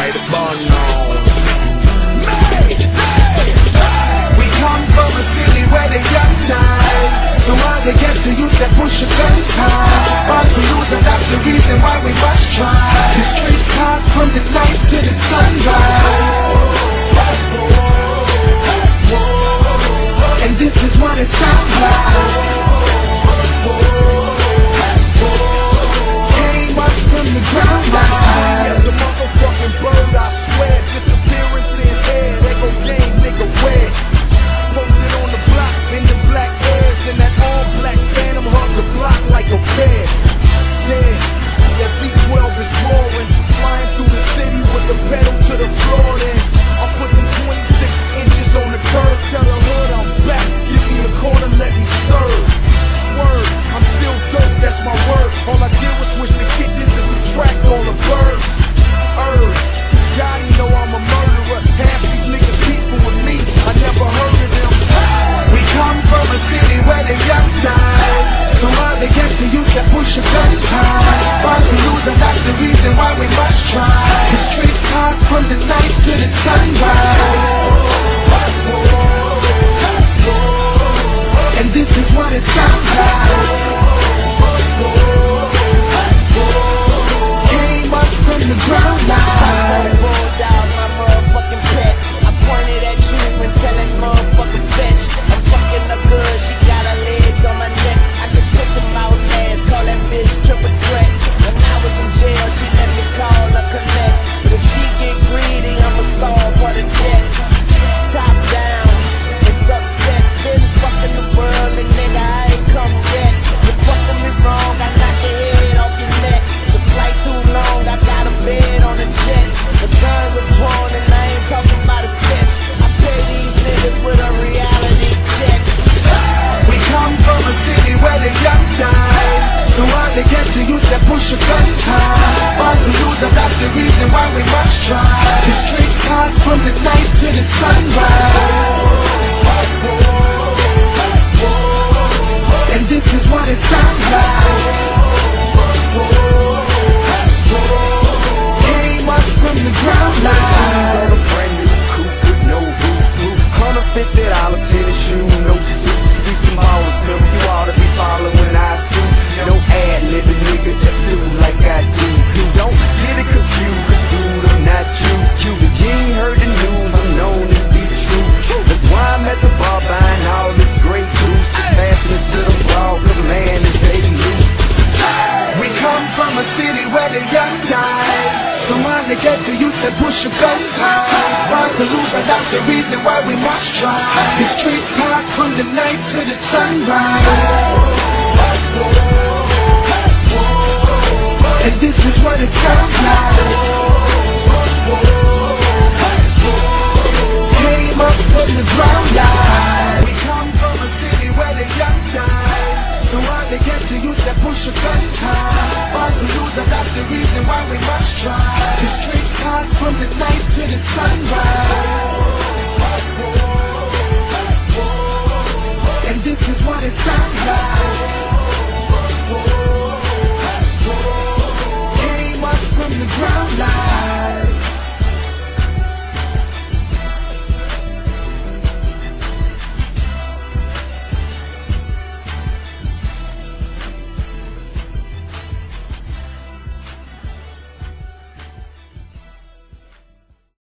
right about now. We come from a city where the young die, so all they get to use that push your guns high. Born to lose, and that's the reason why we must try. The streets hot from the night to the sunrise, and this is what it sounds like. Came up from the ground line. As a motherfucking bird, I swear, disappearing thin air. They go game, nigga, where? Posted on the block, in the black airs, and that all-black phantom hug the block like a bear. Yeah, that V12 is roaring, flying through the city with the pedal to the floor. Then I put them 26 inches on the curb, tell the hood I'm back. Give me a corner, let me serve. Swerve, I'm still dope, that's my word. All I did was switch the kitchens and subtract all the birds. Gotti know I'm a murderer. Half these niggas beefing with me, I never heard of them. We come from a city where the young die, so all they get to use that push your guns high. Born to lose, and that's the reason why we must try. The streets hot from the night to the sunrise, and this is what it sounds like. Came up from the ground line. Rolled out my motherfucking pet. I pointed at you and tell that motherfucker fetch. I'm fucking up good, she got her legs on my neck. I could piss him out ass, call that bitch triple threat. When I was in jail, she let me call her connect. But if she get greedy, I'ma starve for the debt. Top down, it's upset. Been fucking the world, and nigga, I ain't come yet. You fucking me wrong, I knock your head off your neck. The flight too long, I got a bed on the jet. The guns are drawn, and I ain't talking about a sketch. I pay these niggas with a reality check. We come from a city where the young die, so all they get to use that push your guns high. Born to lose, and that's the reason why we must try. The streets hot from the night to the sunrise, and this is what it sounds like. Came up from the ground line. On a brand new coupe with no roof. $150 tennis shoe, no suits. See some ballers, pimp, you ought to be following our suits. No ad-libbing, nigga, just do like I do. You don't get it confused, dude, I'm not you. If you ain't heard the news, I'm known as the truth. That's why I'm at the bar buying all this great juice. Passing it to the ball, cause man, it's baby loose. We come from a city where the young die, so all they get to use that push your guns high. Born to lose, and that's the reason why we must try. The streets hot from the night to the sunrise, and this is what it sounds like. Came up from the ground line. We come from a city where the young die, so all they get to use that push your guns high. Born to lose, and that's the reason why we must try. The streets hot from the night to the sunrise, and this is what it sounds like.